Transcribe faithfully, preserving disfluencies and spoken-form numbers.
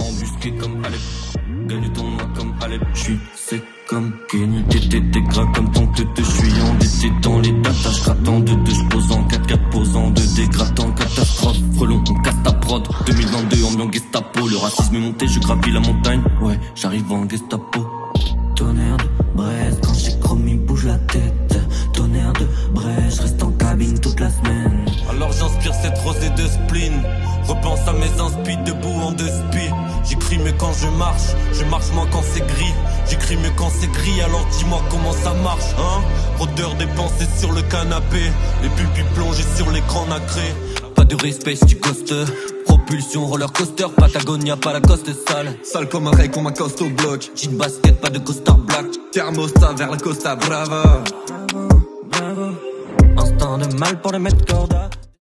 embusqué comme Alep. Gagne du tournoi comme Alep. J'suis sec comme Kenny. T'étais t'es gras comme ton tete. J'suis endetté dans les datas. J'gratte en deux deux. J'pose en quatre quatre. Pose en deux. Dégradant catastrophe. Frelon on casse ta prod. deux mille vingt-deux ambiance Gestapo. Le racisme est monté. Je gravis la montagne. Ouais j'arrive en Gestapo. Tonnerre de Brest. Quand j'ai chromie bouge la tête. Tonnerre de Brest. J'reste en cabine toute la semaine. Alors j'inspire cette rosée de spleen. Repense à mes inspi debout en deux spi. J'écris mieux quand je marche, je marche moins quand c'est gris. J'écris mieux quand c'est gris, alors dis-moi comment ça marche, hein. Rôdeur des pensées sur le canapé, les pupilles plongées sur l'écran nacré. Pas de respect si tu costes. Propulsion roller coaster, Patagonia, pas la coste sale. Sale comme un rey qu'on m'accoste au bloc. Jean basket, pas de costard black. Thermostat vers la Costa Brava. Instinct de mal pour les mettre corda.